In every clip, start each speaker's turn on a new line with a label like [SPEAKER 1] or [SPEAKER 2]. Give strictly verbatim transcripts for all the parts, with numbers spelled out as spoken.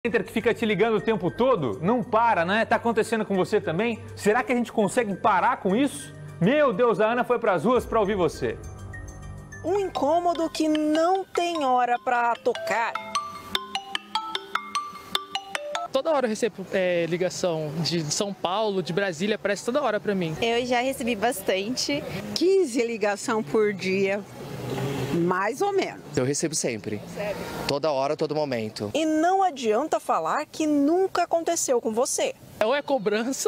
[SPEAKER 1] Center que fica te ligando o tempo todo, não para, né? Tá acontecendo com você também? Será que a gente consegue parar com isso? Meu Deus, a Ana foi pras ruas para ouvir você.
[SPEAKER 2] Um incômodo que não tem hora para tocar.
[SPEAKER 3] Toda hora eu recebo é, ligação de São Paulo, de Brasília, aparece toda hora para mim.
[SPEAKER 4] Eu já recebi bastante.
[SPEAKER 5] quinze ligações por dia, mais ou menos.
[SPEAKER 6] Eu recebo sempre.
[SPEAKER 4] Sério?
[SPEAKER 6] Toda hora, todo momento.
[SPEAKER 2] E não adianta falar que nunca aconteceu com você.
[SPEAKER 3] Ou é cobrança,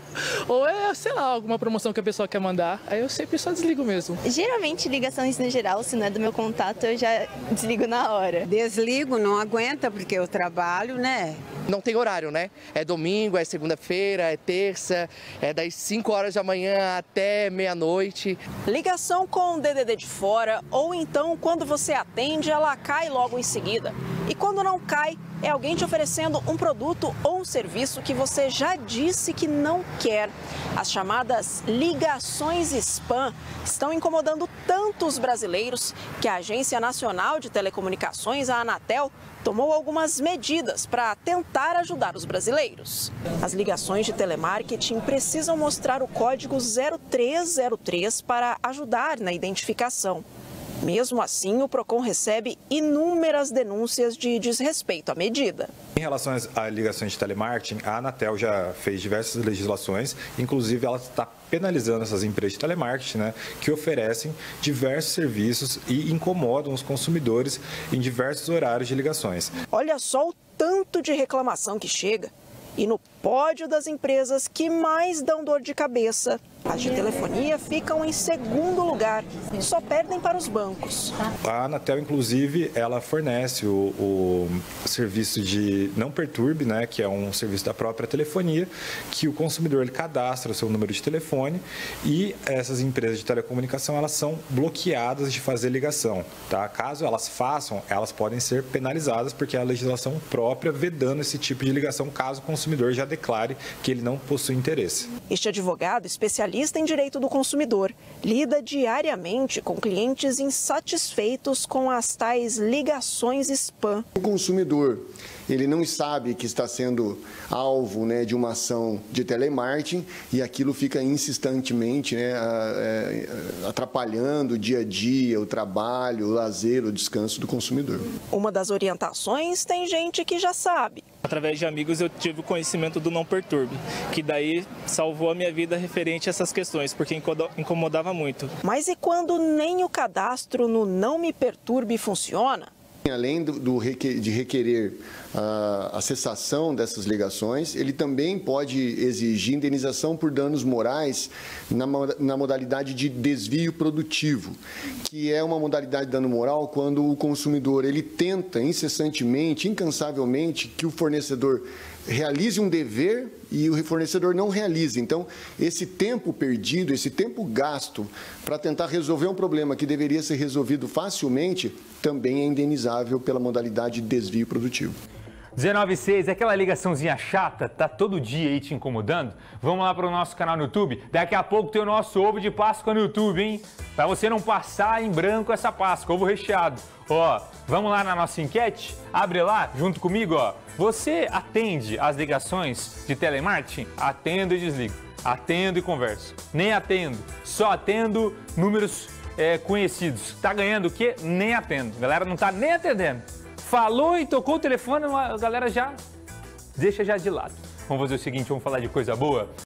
[SPEAKER 3] ou é, sei lá, alguma promoção que a pessoa quer mandar. Aí eu sempre só desligo mesmo.
[SPEAKER 4] Geralmente, ligações no geral, se não é do meu contato, eu já desligo na hora.
[SPEAKER 5] Desligo, não aguenta, porque eu trabalho, né?
[SPEAKER 6] Não tem horário, né? É domingo, é segunda-feira, é terça, é das cinco horas da manhã até meia-noite.
[SPEAKER 2] Ligação com o D D D de fora, ou então quando você atende, ela cai logo em seguida. E quando não cai, é alguém te oferecendo um produto ou um serviço que você já disse que não quer. As chamadas ligações spam estão incomodando tanto os brasileiros que a Agência Nacional de Telecomunicações, a Anatel, tomou algumas medidas para tentar ajudar os brasileiros. As ligações de telemarketing precisam mostrar o código zero três zero três para ajudar na identificação. Mesmo assim, o Procon recebe inúmeras denúncias de desrespeito à medida.
[SPEAKER 7] Em relação às ligações de telemarketing, a Anatel já fez diversas legislações, inclusive ela está penalizando essas empresas de telemarketing, né, que oferecem diversos serviços e incomodam os consumidores em diversos horários de ligações.
[SPEAKER 2] Olha só o tanto de reclamação que chega. E no pódio das empresas que mais dão dor de cabeça, as de telefonia ficam em segundo lugar e só perdem para os bancos.
[SPEAKER 7] A Anatel, inclusive, ela fornece o, o serviço de Não Perturbe, né, que é um serviço da própria telefonia, que o consumidor ele cadastra o seu número de telefone e essas empresas de telecomunicação elas são bloqueadas de fazer ligação. Tá? Caso elas façam, elas podem ser penalizadas porque é a legislação própria vedando esse tipo de ligação caso o consumidor já declare que ele não possui interesse.
[SPEAKER 2] Este advogado especialista em direito do consumidor lida diariamente com clientes insatisfeitos com as tais ligações spam.
[SPEAKER 8] O consumidor, ele não sabe que está sendo alvo, né, de uma ação de telemarketing e aquilo fica insistentemente, né, atrapalhando o dia a dia, o trabalho, o lazer, o descanso do consumidor.
[SPEAKER 2] Uma das orientações tem gente que já sabe.
[SPEAKER 9] Através de amigos eu tive o conhecimento do Não Perturbe, que daí salvou a minha vida referente a essas questões, porque incomodava muito.
[SPEAKER 2] Mas e quando nem o cadastro no Não Me Perturbe funciona?
[SPEAKER 8] Além do, do, de requerer a, a cessação dessas ligações, ele também pode exigir indenização por danos morais na, na modalidade de desvio produtivo, que é uma modalidade de dano moral quando o consumidor ele tenta incessantemente, incansavelmente, que o fornecedor realize um dever e o fornecedor não realiza. Então, esse tempo perdido, esse tempo gasto para tentar resolver um problema que deveria ser resolvido facilmente, também é indenizável pela modalidade de desvio produtivo.
[SPEAKER 1] dezenove e seis, aquela ligaçãozinha chata, tá todo dia aí te incomodando? Vamos lá para o nosso canal no YouTube. Daqui a pouco tem o nosso ovo de Páscoa no YouTube, hein? Para você não passar em branco essa Páscoa, ovo recheado. Ó, vamos lá na nossa enquete? Abre lá, junto comigo, ó. Você atende as ligações de telemarketing? Atendo e desligo. Atendo e converso. Nem atendo, só atendo números é, conhecidos. Tá ganhando o quê? Nem atendo. A galera não tá nem atendendo. Falou e tocou o telefone, a galera já deixa já de lado. Vamos fazer o seguinte, vamos falar de coisa boa?